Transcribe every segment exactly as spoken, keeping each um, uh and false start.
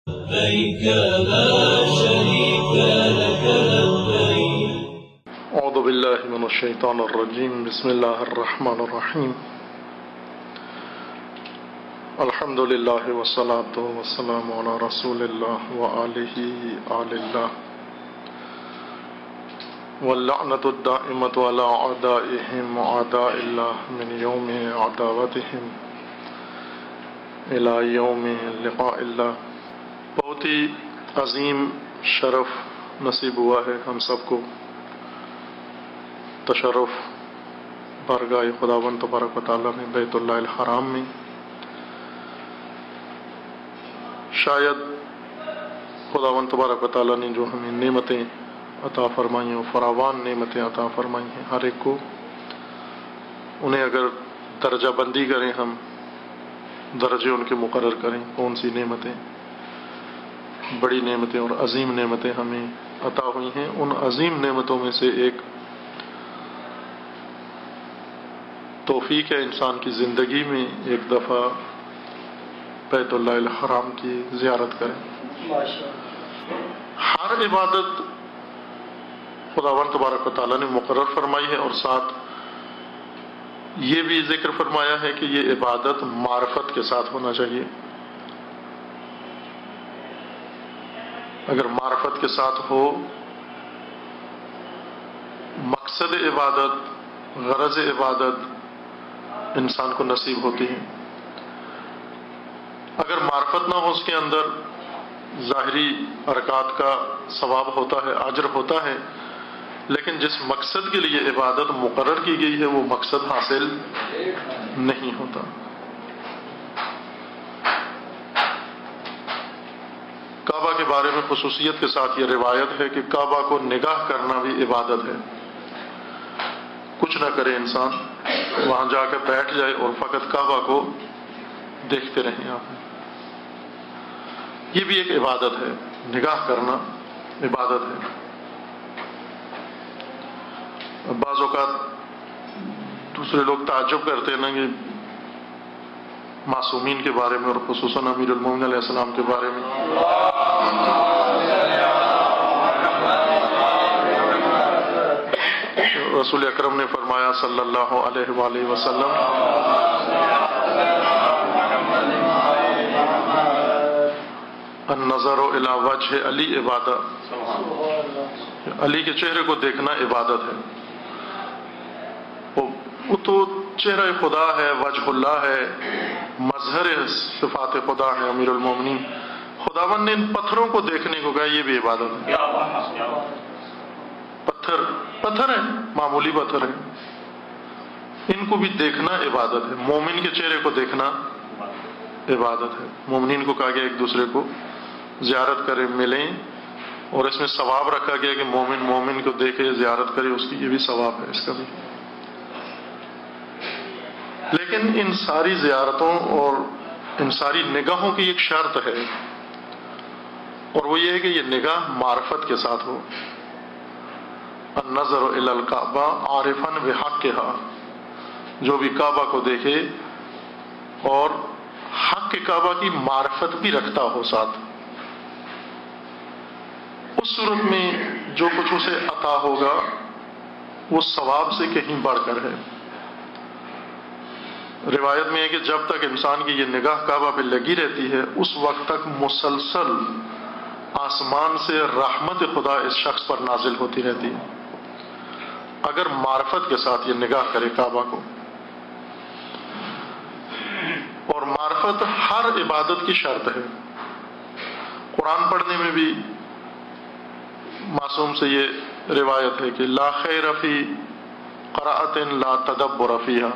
لبيك لا شريك لك لبيك. اعوذ باللہ من الشیطان الرجیم. بسم اللہ الرحمن الرحیم. الحمد للہ والصلاة والسلام علی رسول اللہ وآلہ آل اللہ واللعنۃ الدائمۃ علی اعدائہم اعداء اللہ من یوم عداوتہم الی یوم لقاء اللہ. بہت ہی عظیم شرف نصیب ہوا ہے ہم سب کو تشرف بارگاہ خداوند تبارک و تعالیٰ میں بیت اللہ الحرام میں. شاید خداوند تبارک و تعالیٰ نے جو ہمیں نعمتیں عطا فرمائی ہیں، فراوان نعمتیں عطا فرمائی ہیں، ہر ایک کو انہیں اگر درجہ بندی کریں، ہم درجے ان کے مقرر کریں، کون سی نعمتیں بڑی نعمتیں اور عظیم نعمتیں ہمیں عطا ہوئی ہیں. ان عظیم نعمتوں میں سے ایک توفیق ہے انسان کی زندگی میں ایک دفعہ بیت اللہ الحرام کی زیارت کریں. ہر عبادت خداوند تبارک و تعالیٰ نے مقرر فرمائی ہے، اور ساتھ یہ بھی ذکر فرمایا ہے کہ یہ عبادت معرفت کے ساتھ ہونا چاہیے. اگر معرفت کے ساتھ ہو، مقصد عبادت، غرض عبادت انسان کو نصیب ہوتی ہے. اگر معرفت نہ ہو، اس کے اندر ظاہری حرکات کا ثواب ہوتا ہے، اجر ہوتا ہے، لیکن جس مقصد کے لیے عبادت مقرر کی گئی ہے وہ مقصد حاصل نہیں ہوتا. کعبہ کے بارے میں خصوصیت کے ساتھ یہ روایت ہے کہ کعبہ کو نگاہ کرنا بھی عبادت ہے. کچھ نہ کرے انسان، وہاں جا کے بیٹھ جائے اور فقط کعبہ کو دیکھتے رہیں. آپ یہ بھی ایک عبادت ہے، نگاہ کرنا عبادت ہے. بعض اوقات دوسرے لوگ تعجب کرتے ہیں نا کہ معصومین کے بارے میں اور خصوصاً امیر المومنین علیہ السلام کے بارے میں رسول اکرم نے فرمایا صلی اللہ علیہ وآلہ وسلم، النظر الی وجہ علی عبادت، علی کے چہرے کو دیکھنا عبادت ہے. وہ تو چہرہ خدا ہے، وجہ اللہ ہے، مظہر صفات خدا ہے امیر المومنین. خداوند نے ان پتھروں کو دیکھنے کو کہا، یہ بھی عبادت ہے. پتھر پتھر ہیں، معمولی پتھر ہیں، ان کو بھی دیکھنا عبادت ہے. مومن کے چہرے کو دیکھنا عبادت ہے. مومنین کو کہا گیا ایک دوسرے کو زیارت کریں، ملیں، اور اس میں ثواب رکھا گیا کہ مومن مومن کو دیکھے، زیارت کرے، اس کی یہ بھی ثواب ہے، اس کا بھی. لیکن ان ساری زیارتوں اور ان ساری نگاہوں کی ایک شرط ہے، اور وہ یہ ہے کہ یہ نگاہ معرفت کے ساتھ ہو. النظر الی الکعبہ عارفا بحقھا، جو بھی کعبہ کو دیکھے اور حق کعبہ کی معرفت بھی رکھتا ہو ساتھ، اس صورت میں جو کچھ اسے عطا ہوگا وہ ثواب سے کہیں بڑھ کر ہے. روایت میں ہے کہ جب تک انسان کی یہ نگاہ کعبہ پہ لگی رہتی ہے، اس وقت تک مسلسل آسمان سے رحمت خدا اس شخص پر نازل ہوتی رہتی ہے، اگر معرفت کے ساتھ یہ نگاہ کرے کعبہ کو. اور معرفت ہر عبادت کی شرط ہے. قرآن پڑھنے میں بھی معصوم سے یہ روایت ہے کہ لا خیر فی قراءۃ لا تدبر فیہا،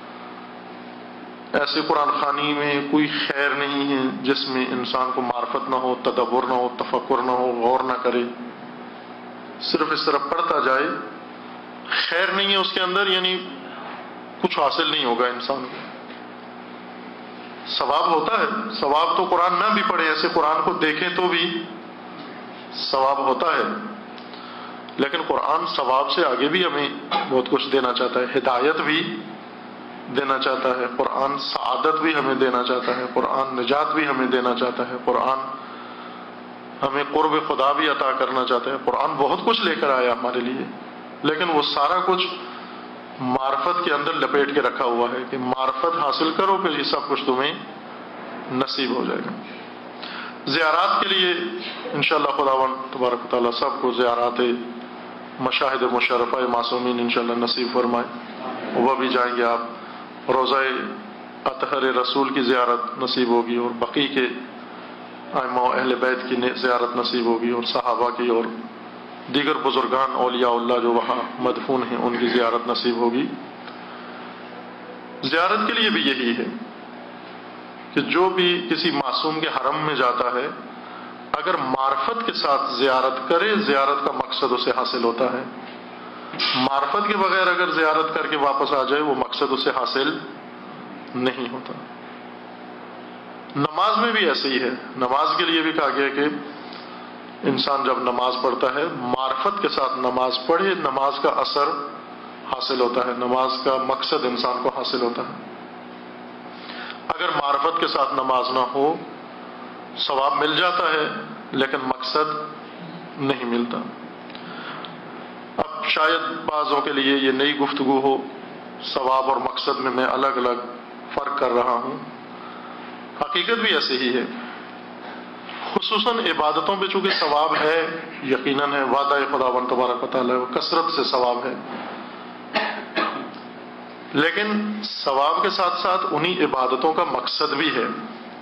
ایسے قرآن خوانی میں کوئی خیر نہیں ہے جس میں انسان کو معرفت نہ ہو، تدبر نہ ہو، تفکر نہ ہو، غور نہ کرے، صرف اس طرح پڑھتا جائے. خیر نہیں ہے اس کے اندر، یعنی کچھ حاصل نہیں ہوگا انسان کو. ثواب ہوتا ہے، ثواب تو قرآن نہ بھی پڑھے، ایسے قرآن کو دیکھیں تو بھی ثواب ہوتا ہے، لیکن قرآن ثواب سے آگے بھی ہمیں بہت کچھ دینا چاہتا ہے. ہدایت بھی دینا چاہتا ہے قرآن، سعادت بھی ہمیں دینا چاہتا ہے قرآن، نجات بھی ہمیں دینا چاہتا ہے قرآن. ہمیں قرب خدا بھی عطا کرنا چاہتے ہیں. قرآن بہت کچھ لے کر آیا ہمارے لیے، لیکن وہ سارا کچھ معرفت کے اندر لپیٹ کے رکھا ہوا ہے کہ معرفت حاصل کرو پھر یہ سب کچھ تمہیں نصیب ہو جائے گا. زیارات کے لیے انشاءاللہ خداوند تبارک و تعالیٰ سب کو زیارات مشاہد مشرفہ معصومین انشاءاللہ نصیب فرمائے. وہ بھی جائیں گے آپ. روضہ اطہر رسول کی زیارت نصیب ہوگی، اور بقی کے ائمہ و اہل بیت کی زیارت نصیب ہوگی، اور صحابہ کی اور دیگر بزرگان اولیاء اللہ جو وہاں مدفون ہیں ان کی زیارت نصیب ہوگی. زیارت کے لیے بھی یہی ہے کہ جو بھی کسی معصوم کے حرم میں جاتا ہے اگر معرفت کے ساتھ زیارت کرے، زیارت کا مقصد اسے حاصل ہوتا ہے. معرفت کے بغیر اگر زیارت کر کے واپس آ جائے وہ مقصد اسے حاصل نہیں ہوتا. نماز میں بھی ایسے ہی ہے. نماز کے لیے بھی کہا گیا کہ انسان جب نماز پڑھتا ہے معرفت کے ساتھ نماز پڑھے، نماز کا اثر حاصل ہوتا ہے، نماز کا مقصد انسان کو حاصل ہوتا ہے. اگر معرفت کے ساتھ نماز نہ ہو ثواب مل جاتا ہے لیکن مقصد نہیں ملتا. اب شاید بعضوں کے لیے یہ نئی گفتگو ہو، ثواب اور مقصد میں میں الگ الگ فرق کر رہا ہوں. حقیقت بھی ایسے ہی ہے. خصوصاً عبادتوں پہ چونکہ ثواب ہے، یقیناً ہے، وعدہ خداوند تبارک و تعالیٰ کثرت سے ثواب ہے، لیکن ثواب کے ساتھ ساتھ انہی عبادتوں کا مقصد بھی ہے.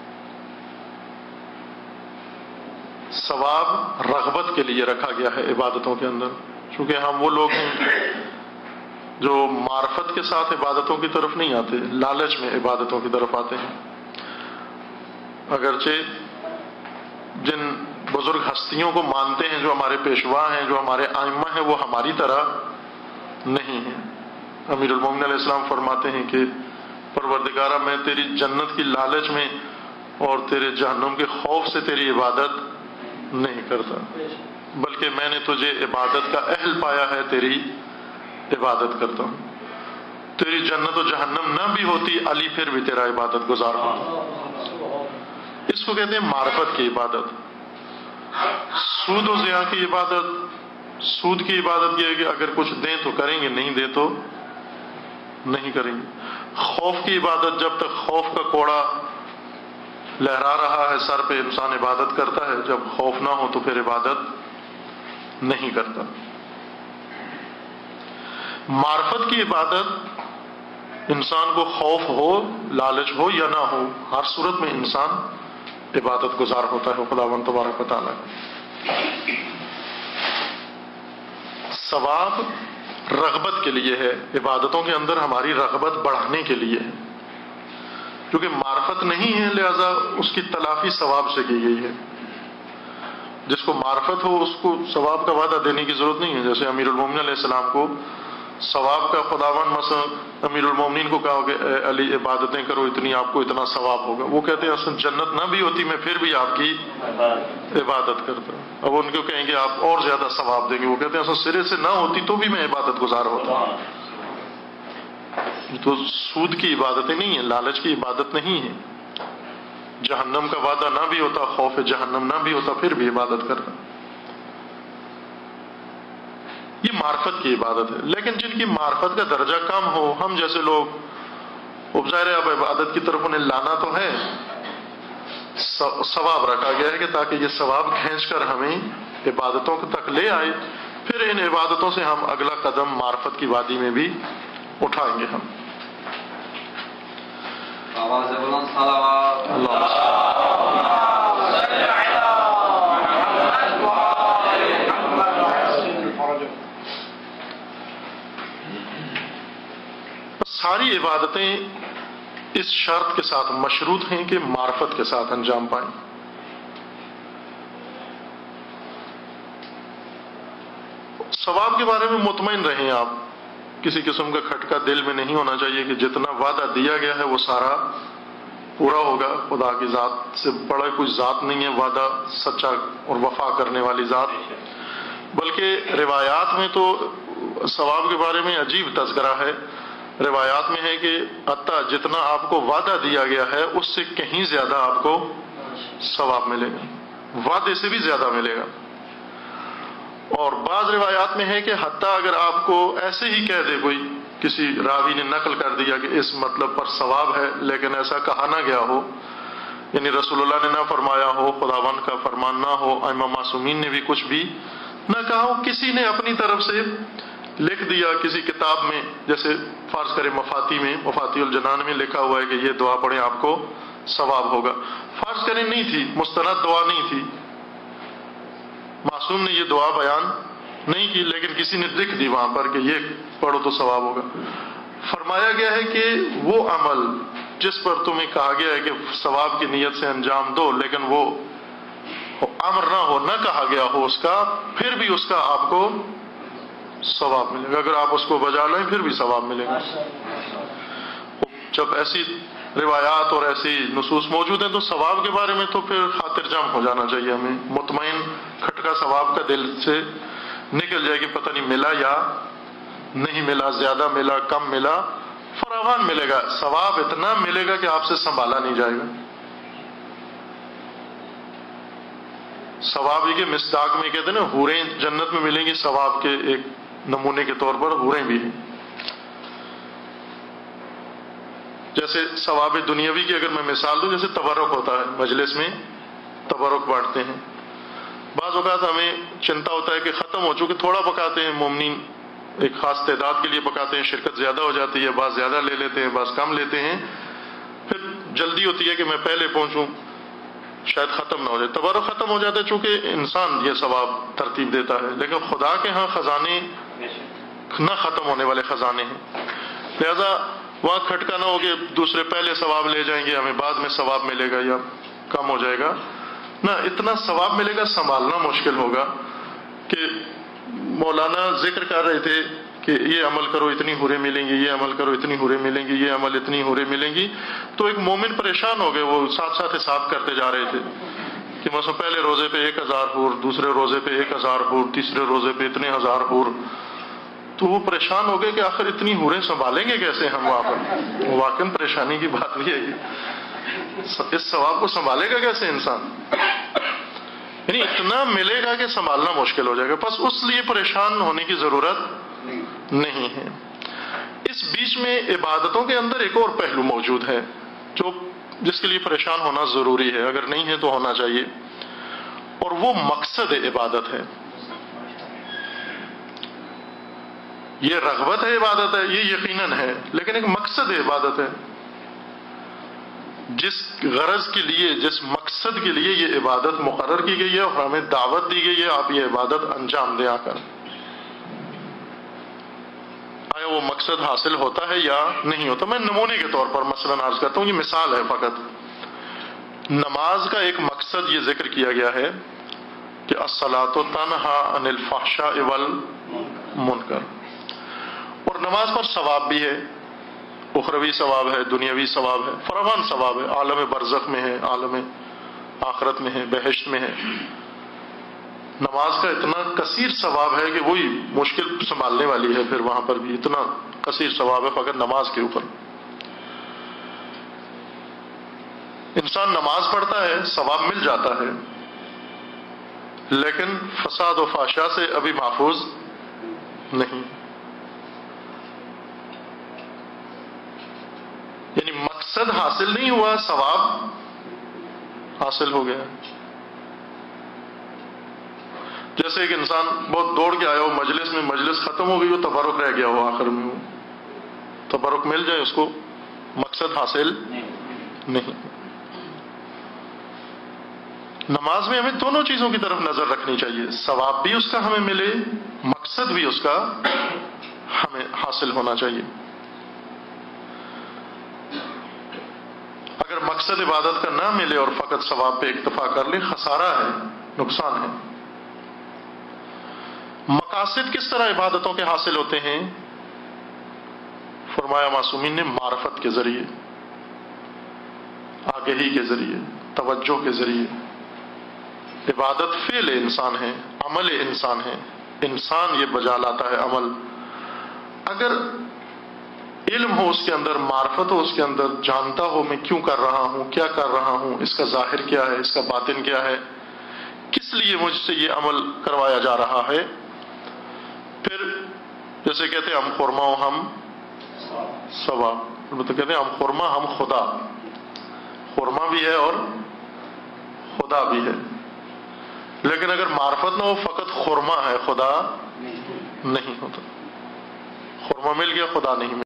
ثواب رغبت کے لیے رکھا گیا ہے عبادتوں کے اندر، چونکہ ہم وہ لوگ ہیں جو معرفت کے ساتھ عبادتوں کی طرف نہیں آتے، لالچ میں عبادتوں کی طرف آتے ہیں. اگرچہ جن بزرگ ہستیوں کو مانتے ہیں جو ہمارے پیشوا ہیں، جو ہمارے ائمہ ہیں، وہ ہماری طرح نہیں ہیں. امیر المومنین علیہ السلام فرماتے ہیں کہ پروردگارہ میں تیری جنت کی لالچ میں اور تیرے جہنم کے خوف سے تیری عبادت نہیں کرتا، بلکہ میں نے تجھے عبادت کا اہل پایا ہے، تیری عبادت کرتا ہوں. تیری جنت و جہنم نہ بھی ہوتی علی پھر بھی تیرا عبادت گزار ہوتا. اس کو کہتے ہیں معرفت کی عبادت. سود و زیا کی عبادت، سود کی عبادت یہ ہے کہ اگر کچھ دیں تو کریں گے، نہیں دیں تو نہیں کریں گے. خوف کی عبادت جب تک خوف کا کوڑا لہرا رہا ہے سر پہ انسان عبادت کرتا ہے، جب خوف نہ ہو تو پھر عبادت نہیں کرتا. معرفت کی عبادت انسان کو خوف ہو، لالچ ہو یا نہ ہو، ہر صورت میں انسان عبادت گزار ہوتا ہے خداوند تبارک و تعالیٰ. ثواب رغبت کے لیے ہے، عبادتوں کے اندر ہماری رغبت بڑھانے کے لیے ہے. کیونکہ معرفت نہیں ہے لہذا اس کی تلافی ثواب سے کی گئی ہے. جس کو معرفت ہو اس کو ثواب کا وعدہ دینے کی ضرورت نہیں ہے. جیسے امیر المومنین علیہ السلام کو ثواب کا خداوند مثلا امیر المومنین کو کہا کہ اے علی عبادتیں کرو اتنی آپ کو اتنا ثواب ہوگا. وہ کہتے ہیں اصل جنت نہ بھی ہوتی میں پھر بھی آپ کی عبادت کرتا. اب ان کو کہیں گے آپ اور زیادہ ثواب دیں گے، وہ کہتے ہیں اصل سرے سے نہ ہوتی تو بھی میں عبادت گزار ہوتا. تو سود کی عبادتیں نہیں ہیں، لالچ کی عبادت نہیں ہے. جہنم کا وعدہ نہ بھی ہوتا، خوف جہنم نہ بھی ہوتا، پھر بھی عبادت کرتا. یہ معرفت کی عبادت ہے. لیکن جن کی معرفت کا درجہ کم ہو، ہم جیسے لوگ اب ظاہر ہے اب عبادت کی طرف انہیں لانا تو ہے، ثواب رکھا گیا ہے کہ تاکہ یہ ثواب کھینچ کر ہمیں عبادتوں تک لے آئے، پھر ان عبادتوں سے ہم اگلا قدم معرفت کی وادی میں بھی اٹھائیں گے. ہم آواز بلند صلوات ساری عبادتیں اس شرط کے ساتھ مشروط ہیں کہ معرفت کے ساتھ انجام پائیں. ثواب کے بارے میں مطمئن رہیں آپ، کسی قسم کا کھٹکا دل میں نہیں ہونا چاہیے کہ جتنا وعدہ دیا گیا ہے وہ سارا پورا ہوگا. خدا کی ذات سے بڑا کوئی ذات نہیں ہے وعدہ سچا اور وفا کرنے والی ذات. بلکہ روایات میں تو ثواب کے بارے میں عجیب تذکرہ ہے. روایات میں ہے کہ حتیٰ جتنا آپ کو وعدہ دیا گیا ہے اس سے کہیں زیادہ آپ کو ثواب ملے گا. وعدے سے بھی زیادہ ملے گا. اور بعض روایات میں ہے کہ حتیٰ اگر آپ کو ایسے ہی کہہ دے کوئی، کسی راوی نے نقل کر دیا کہ اس مطلب پر ثواب ہے لیکن ایسا کہا نہ گیا ہو، یعنی رسول اللہ نے نہ فرمایا ہو، خداوند کا فرمان نہ ہو، ائمہ معصومین نے بھی کچھ بھی نہ کہا ہو، کسی نے اپنی طرف سے لکھ دیا کسی کتاب میں، جیسے فرض کرے مفاتی میں، مفاتی الجنان میں لکھا ہوا ہے کہ یہ دعا پڑھیں آپ کو ثواب ہوگا. فرض کریں نہیں تھی، مستند دعا نہیں تھی، معصوم نے یہ دعا بیان نہیں کی، لیکن کسی نے لکھ دی وہاں پر کہ یہ پڑھو تو ثواب ہوگا. فرمایا گیا ہے کہ وہ عمل جس پر تمہیں کہا گیا ہے کہ ثواب کی نیت سے انجام دو، لیکن وہ امر نہ ہو، نہ کہا گیا ہو اس کا، پھر بھی اس کا آپ کو ثواب ملے گا. اگر آپ اس کو بجا لیں پھر بھی ثواب ملے گا. جب ایسی روایات اور ایسی نصوص موجود ہیں تو ثواب کے بارے میں تو پھر خاطر جم ہو جانا چاہیے ہمیں، مطمئن کھٹکا ثواب کا دل سے نکل جائے کہ پتہ نہیں ملا یا نہیں ملا، زیادہ ملا کم ملا، فراوان ملے گا. ثواب اتنا ملے گا کہ آپ سے سنبھالا نہیں جائے گا. ثواب یہ کہ مصداق میں کہتے ہیں نا، حوریں جنت میں ملیں گی ثواب کے ایک نمونے کے طور پر، حوریں بھی ہیں. جیسے ثواب دنیاوی کی اگر میں مثال دوں، جیسے تبرک ہوتا ہے، مجلس میں تبرک بانٹتے ہیں. بعض اوقات ہمیں چنتا ہوتا ہے کہ ختم ہو چکے، تھوڑا پکاتے ہیں، مومنین ایک خاص تعداد کے لیے پکاتے ہیں، شرکت زیادہ ہو جاتی ہے، بعض زیادہ لے لیتے ہیں، بعض کم لیتے ہیں، پھر جلدی ہوتی ہے کہ میں پہلے پہنچوں، شاید ختم نہ ہو جائے. تبرک ختم ہو جاتا ہے چونکہ انسان یہ ثواب ترتیب دیتا ہے، لیکن خدا کے ہاں خزانے نہ ختم ہونے والے خزانے ہیں. لہذا وہاں کھٹکا نہ ہو کہ دوسرے پہلے ثواب لے جائیں گے، ہمیں بعد میں ثواب ملے گا یا کم ہو جائے گا. نہ، اتنا ثواب ملے گا، سنبھالنا مشکل ہوگا. کہ مولانا ذکر کر رہے تھے کہ یہ عمل کرو اتنی حوریں ملیں گی، یہ عمل کرو اتنی حوریں ملیں گی، یہ عمل اتنی حوریں ملیں گی، تو ایک مومن پریشان ہو گئے. وہ ساتھ ساتھ حساب کرتے جا رہے تھے کہ مثلا پہلے روزے پہ ایک ہزار حور، دوسرے روزے پہ ایک ہزار حور، تیسرے روزے پہ اتنے ہزار حور. تو وہ پریشان ہو گئے کہ آخر اتنی حوریں سنبھالیں گے کیسے ہم وہاں پر. واقعی پریشانی کی بات بھی ہے کہ اس ثواب کو سنبھالے گا کیسے انسان. یعنی اتنا ملے گا کہ سنبھالنا مشکل ہو جائے گا. بس اس لیے پریشان ہونے کی ضرورت نہیں ہے. اس بیچ میں عبادتوں کے اندر ایک اور پہلو موجود ہے جو جس کے لیے پریشان ہونا ضروری ہے، اگر نہیں ہے تو ہونا چاہیے، اور وہ مقصد عبادت ہے. یہ رغبت ہے، عبادت ہے، یہ یقیناً ہے، لیکن ایک مقصد عبادت ہے. جس غرض کے لیے، جس مقصد کے لیے یہ عبادت مقرر کی گئی ہے اور ہمیں دعوت دی گئی ہے آپ یہ عبادت انجام دیں آ کر، آیا وہ مقصد حاصل ہوتا ہے یا نہیں ہوتا. میں نمونے کے طور پر مثلاً عرض کرتا ہوں، یہ مثال ہے فقط. نماز کا ایک مقصد یہ ذکر کیا گیا ہے کہ الصلاۃ تنہی عن الفحشاء والمنکر، اور نماز پر ثواب بھی ہے، اخروی ثواب ہے، دنیاوی ثواب ہے، فراوان ثواب ہے، عالم برزخ میں ہے، عالم آخرت میں ہے، بہشت میں ہے. نماز کا اتنا کثیر ثواب ہے کہ وہی مشکل سنبھالنے والی ہے. پھر وہاں پر بھی اتنا کثیر ثواب ہے فقط نماز کے اوپر. انسان نماز پڑھتا ہے، ثواب مل جاتا ہے، لیکن فساد و فحشاء سے ابھی محفوظ نہیں. یعنی مقصد حاصل نہیں ہوا، ثواب حاصل ہو گیا. جیسے ایک انسان بہت دوڑ کے آیا ہو مجلس میں، مجلس ختم ہو گئی، وہ تبرک رہ گیا ہو، آخر میں وہ تبرک مل جائے، اس کو مقصد حاصل نہیں. نماز میں ہمیں دونوں چیزوں کی طرف نظر رکھنی چاہیے، ثواب بھی اس کا ہمیں ملے، مقصد بھی اس کا ہمیں حاصل ہونا چاہیے. اگر مقصد عبادت کا نہ ملے اور فقط ثواب پہ اکتفا کر لیں، خسارہ ہے، نقصان ہے. مقاصد کس طرح عبادتوں کے حاصل ہوتے ہیں؟ فرمایا معصومین نے معرفت کے ذریعے، آگہی کے ذریعے، توجہ کے ذریعے. عبادت فعل انسان ہے، عمل انسان ہے، انسان یہ بجا لاتا ہے عمل. اگر علم ہو اس کے اندر، معرفت ہو اس کے اندر، جانتا ہو میں کیوں کر رہا ہوں، کیا کر رہا ہوں، اس کا ظاہر کیا ہے، اس کا باطن کیا ہے، اس لیے مجھ سے یہ عمل کروایا جا رہا ہے. پھر جیسے کہتے ہیں ہم خرما و ہم سوا، مطلب کہتے ہیں ہم خرما ہم خدا، خرما بھی ہے اور خدا بھی ہے. لیکن اگر معرفت نہ ہو فقط خرما ہے، خدا نہیں ہوتا. خرما مل گیا، خدا نہیں مل